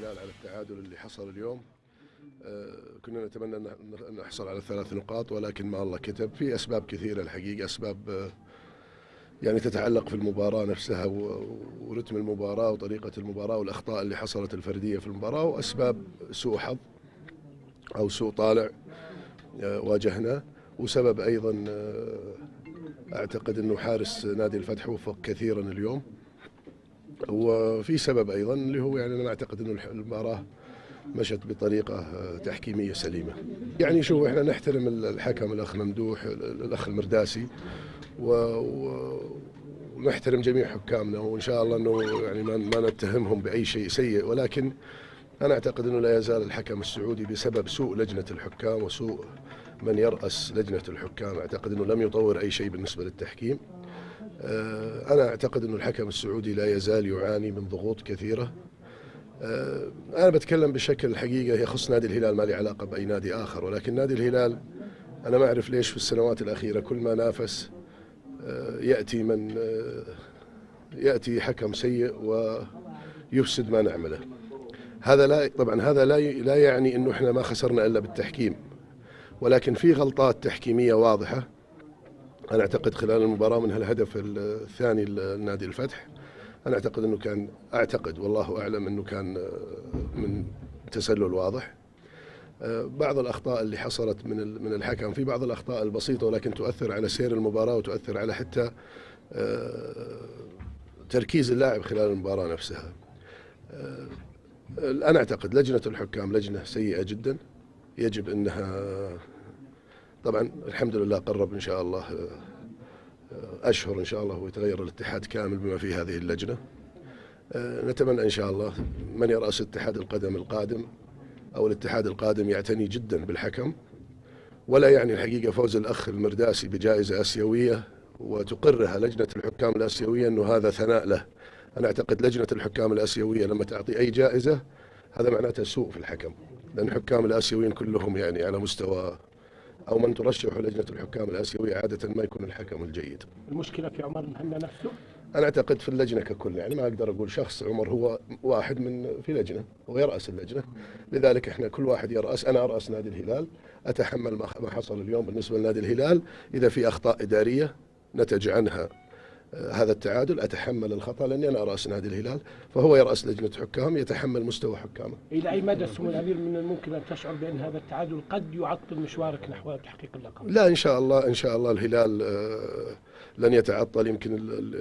الهلال على التعادل اللي حصل اليوم. كنا نتمنى أن نحصل على 3 نقاط، ولكن ما الله كتب. في أسباب كثيرة الحقيقة، أسباب يعني تتعلق في المباراة نفسها ورتم المباراة وطريقة المباراة والأخطاء اللي حصلت الفردية في المباراة، وأسباب سوء حظ أو سوء طالع واجهنا، وسبب أيضا أعتقد أنه حارس نادي الفتح وفق كثيرا اليوم. وفي سبب أيضا اللي هو يعني أنا أعتقد أنه المباراة مشت بطريقة تحكيمية سليمة. يعني شوف، احنا نحترم الحكم الأخ ممدوح الأخ المرداسي ونحترم جميع حكامنا، وإن شاء الله أنه يعني ما نتهمهم بأي شيء سيء، ولكن أنا أعتقد أنه لا يزال الحكم السعودي بسبب سوء لجنة الحكام وسوء من يرأس لجنة الحكام، أعتقد أنه لم يطور أي شيء بالنسبة للتحكيم. أنا أعتقد أنه الحكم السعودي لا يزال يعاني من ضغوط كثيرة. أنا بتكلم بشكل الحقيقة يخص نادي الهلال، ما لي علاقة بأي نادي آخر، ولكن نادي الهلال أنا ما أعرف ليش في السنوات الأخيرة كل ما نافس يأتي حكم سيء ويفسد ما نعمله. هذا لا، طبعا هذا لا يعني أنه إحنا ما خسرنا إلا بالتحكيم، ولكن في غلطات تحكيمية واضحة. أنا أعتقد خلال المباراة من الهدف الثاني لنادي الفتح، أنا أعتقد أنه كان، أعتقد والله أعلم أنه كان من تسلل واضح. بعض الأخطاء اللي حصلت من الحكم، في بعض الأخطاء البسيطة ولكن تؤثر على سير المباراة وتؤثر على حتى تركيز اللاعب خلال المباراة نفسها. أنا أعتقد لجنة الحكام لجنة سيئة جدا، يجب أنها، طبعا الحمد لله قرب إن شاء الله أشهر إن شاء الله ويتغير الاتحاد كامل بما في هذه اللجنة. نتمنى إن شاء الله من يرأس اتحاد القدم القادم أو الاتحاد القادم يعتني جدا بالحكم، ولا يعني الحقيقة فوز الأخ المرداسي بجائزة آسيوية وتقرها لجنة الحكام الآسيوية أنه هذا ثناء له. أنا أعتقد لجنة الحكام الآسيوية لما تعطي أي جائزة هذا معناته سوء في الحكم، لأن الحكام الآسيويين كلهم يعني على مستوى، أو من ترشح لجنة الحكام الآسيوية عادة ما يكون الحكم الجيد. المشكلة في عمر المهنا نفسه؟ أنا أعتقد في اللجنة ككل، يعني ما أقدر أقول شخص. عمر هو واحد في لجنة، هو يرأس اللجنة، لذلك إحنا كل واحد يرأس. أنا أرأس نادي الهلال، أتحمل ما حصل اليوم بالنسبة لنادي الهلال. إذا في أخطاء إدارية نتج عنها هذا التعادل، أتحمل الخطأ لأني أنا أرأس نادي الهلال، فهو يرأس لجنة حكام يتحمل مستوى حكامه. إلى أي مدى سمو الأمير من الممكن أن تشعر بأن هذا التعادل قد يعطل مشوارك نحو تحقيق اللقب؟ لا، إن شاء الله، إن شاء الله الهلال لن يتعطل. يمكن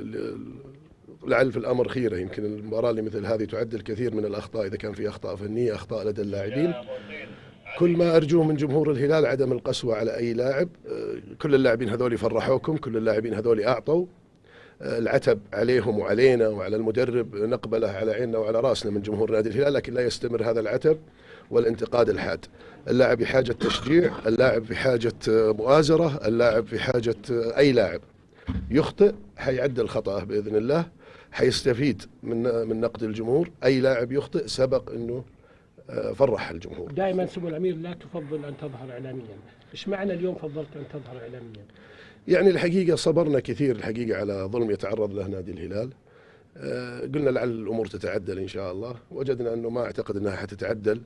لعل في الأمر خيرة، يمكن المباراة اللي مثل هذه تعدل كثير من الأخطاء، إذا كان في أخطاء فنية، أخطاء لدى اللاعبين. كل ما أرجوه من جمهور الهلال عدم القسوة على أي لاعب. كل اللاعبين هذول فرحوكم، كل اللاعبين هذول أعطوا. العتب عليهم وعلينا وعلى المدرب نقبله على عيننا وعلى راسنا من جمهور نادي الهلال، لكن لا يستمر هذا العتب والانتقاد الحاد. اللاعب بحاجة تشجيع، اللاعب بحاجة مؤازرة، اللاعب بحاجة أي لاعب يخطئ حيعدل خطأه بإذن الله، حيستفيد من نقد الجمهور. أي لاعب يخطئ سبق أنه فرح الجمهور. دائما سمو الأمير لا تفضل أن تظهر إعلاميا، إيش معنى اليوم فضلت أن تظهر إعلاميا؟ يعني الحقيقة صبرنا كثير الحقيقة على ظلم يتعرض له نادي الهلال. قلنا لعل الأمور تتعدل إن شاء الله، وجدنا أنه ما أعتقد أنها حتتعدل.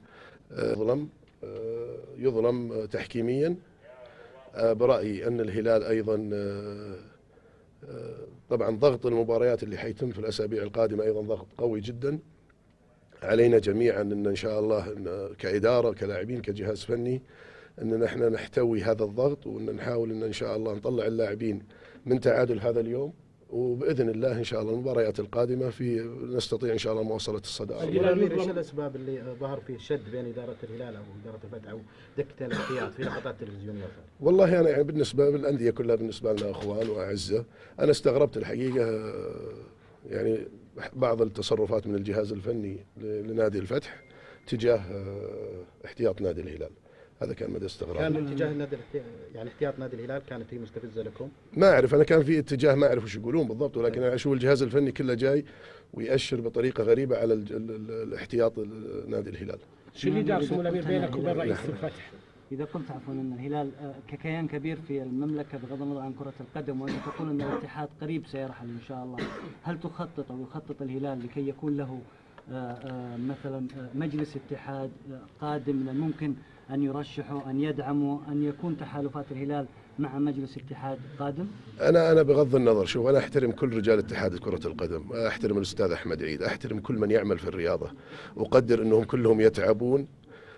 يظلم تحكيميا. برأيي أن الهلال أيضا طبعا ضغط المباريات اللي حيتم في الأسابيع القادمة أيضا ضغط قوي جدا علينا جميعا، إن شاء الله كإدارة كلاعبين كجهاز فني أن نحن نحتوي هذا الضغط، وأن نحاول أن شاء الله نطلع اللاعبين من تعادل هذا اليوم، وبإذن الله إن شاء الله المباريات القادمة نستطيع إن شاء الله مواصلة الصدارة. ايش الأسباب اللي ظهر فيه شد بين إدارة الهلال أو إدارة الفتح أو دكة الاحتياط في لقطات تلفزيونية؟ والله أنا يعني بالنسبة للأندية كلها بالنسبة لنا أخوان وأعزة. أنا استغربت الحقيقة يعني بعض التصرفات من الجهاز الفني لنادي الفتح تجاه احتياط نادي الهلال، هذا كان مدى استغراب. كان اتجاه النادي يعني احتياط نادي الهلال كانت هي مستفزة لكم؟ ما أعرف، أنا كان في اتجاه ما أعرف وش يقولون بالضبط، ولكن أنا أشوف الجهاز الفني كله جاي ويأشر بطريقة غريبة على الاحتياط نادي الهلال. شو اللي دار سمو الأمير بينك وبين رئيس الفتح؟ إذا قلت عفوا أن الهلال ككيان كبير في المملكة بغض النظر عن كرة القدم، وأنت تقول أن الاتحاد قريب سيرحل إن شاء الله، هل تخطط أو يخطط الهلال لكي يكون له مثلا مجلس اتحاد قادم من الممكن أن يرشحوا أن يدعموا أن يكون تحالفات الهلال مع مجلس اتحاد قادم؟ أنا بغض النظر، شوف، أنا أحترم كل رجال اتحاد كرة القدم، أحترم الأستاذ أحمد عيد، أحترم كل من يعمل في الرياضة، أقدر أنهم كلهم يتعبون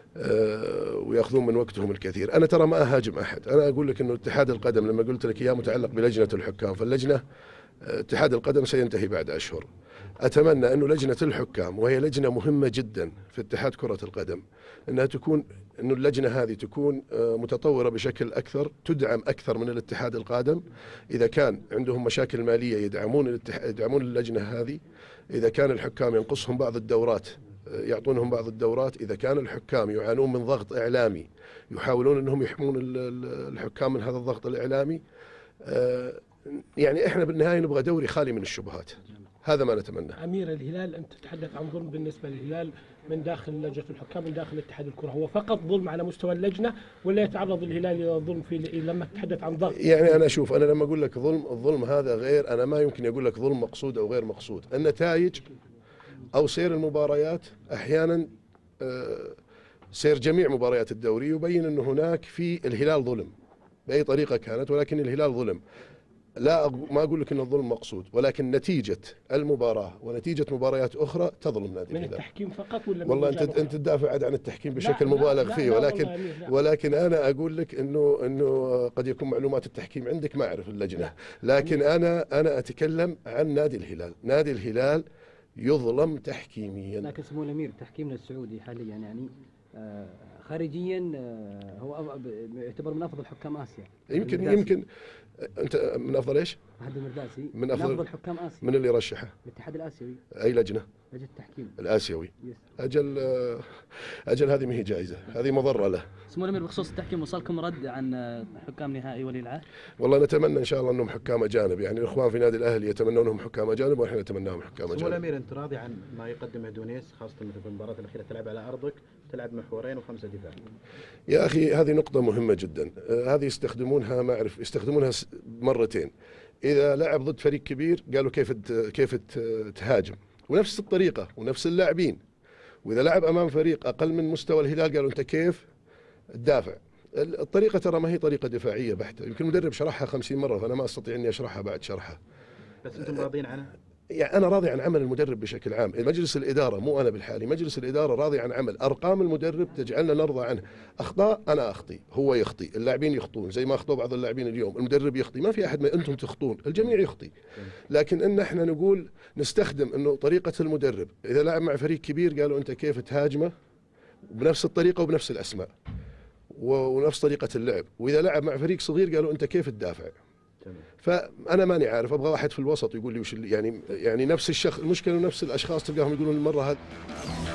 ويأخذون من وقتهم الكثير. أنا ترى ما أهاجم أحد، أنا أقول لك أنه اتحاد القدم لما قلت لك إياه متعلق بلجنة الحكام، فاللجنة اتحاد القدم سينتهي بعد أشهر. أتمنى أنه لجنة الحكام، وهي لجنة مهمة جدا في اتحاد كرة القدم، أنه اللجنة هذه تكون متطورة بشكل أكثر، تدعم أكثر من الاتحاد القادم. إذا كان عندهم مشاكل مالية يدعمون اللجنة هذه. إذا كان الحكام ينقصهم بعض الدورات يعطونهم بعض الدورات. إذا كان الحكام يعانون من ضغط إعلامي يحاولون أنهم يحمون الحكام من هذا الضغط الإعلامي. يعني إحنا بالنهاية نبغى دوري خالي من الشبهات، هذا ما نتمنى. أمير الهلال، أنت تتحدث عن ظلم بالنسبة للهلال من داخل لجنة الحكام، من داخل اتحاد الكرة، هو فقط ظلم على مستوى اللجنة ولا يتعرض الهلال إلى ظلم لما تتحدث عن ضغط؟ يعني أنا أشوف، أنا لما أقول لك الظلم هذا غير، أنا ما يمكن أقول لك ظلم مقصود أو غير مقصود. النتائج أو سير المباريات أحيانا، سير جميع مباريات الدوري يبين أن هناك في الهلال ظلم بأي طريقة كانت، ولكن الهلال ظلم. ما أقول لك أن الظلم مقصود، ولكن نتيجة المباراة ونتيجة مباريات أخرى تظلم نادي الهلال. من التحكيم فقط ولا والله أنت تدافع عن التحكيم بشكل مبالغ فيه، ولكن أنا أقول لك أنه قد يكون معلومات التحكيم عندك ما أعرف اللجنة، لكن أنا أتكلم عن نادي الهلال. نادي الهلال يظلم تحكيميا. لكن سمو الأمير تحكيمنا السعودي حاليا يعني خارجيا هو يعتبر من أفضل حكام آسيا. يمكن أنت من أفضل إيش؟ فهد المرداسي من أفضل حكام آسيا. من اللي رشحه؟ الاتحاد الآسيوي. أي لجنة؟ لجنة التحكيم الآسيوي. أجل هذه ما هي جائزة، هذه مضرة له. سمو الأمير، بخصوص التحكيم وصلكم رد عن حكام نهائي ولي العهد؟ والله نتمنى إن شاء الله أنهم حكام أجانب، يعني الإخوان في نادي الأهلي يتمنونهم حكام أجانب وإحنا نتمناهم حكام أجانب. سمو الأمير، أنت راضي عن ما يقدمه دونيس، خاصة مثل في المباراة الأخيرة تلعب على أرضك، تلعب محورين و5 دفاع؟ يا أخي هذه نقطة مهمة جدا، هذه يستخدمونها، ما أعرف، يستخدمونها مرتين. إذا لعب ضد فريق كبير قالوا كيف تهاجم، ونفس الطريقة ونفس اللاعبين. وإذا لعب أمام فريق أقل من مستوى الهلال قالوا أنت كيف تدافع. الطريقة ترى ما هي طريقة دفاعية بحتة، يمكن المدرب شرحها 50 مرة فأنا ما أستطيع أني أشرحها بعد شرحها. بس أنتم راضين عنها؟ يعني أنا راضي عن عمل المدرب بشكل عام. مجلس الإدارة، مو أنا بالحالي، مجلس الإدارة راضي عن عمل. أرقام المدرب تجعلنا نرضى عنه. أخطاء أنا أخطي، هو يخطي، اللاعبين يخطون زي ما أخطوا بعض اللاعبين اليوم، المدرب يخطي، ما في أحد أنتم تخطون، الجميع يخطي. لكن إن إحنا نقول نستخدم إنه طريقة المدرب، إذا لعب مع فريق كبير قالوا أنت كيف تهاجمه بنفس الطريقة وبنفس الأسماء ونفس طريقة اللعب، وإذا لعب مع فريق صغير قالوا أنت كيف تدافع. فأنا ماني عارف، أبغى واحد في الوسط يقول لي وش يعني نفس الشخص، المشكلة نفس الأشخاص تلقاهم يقولون المرة هذه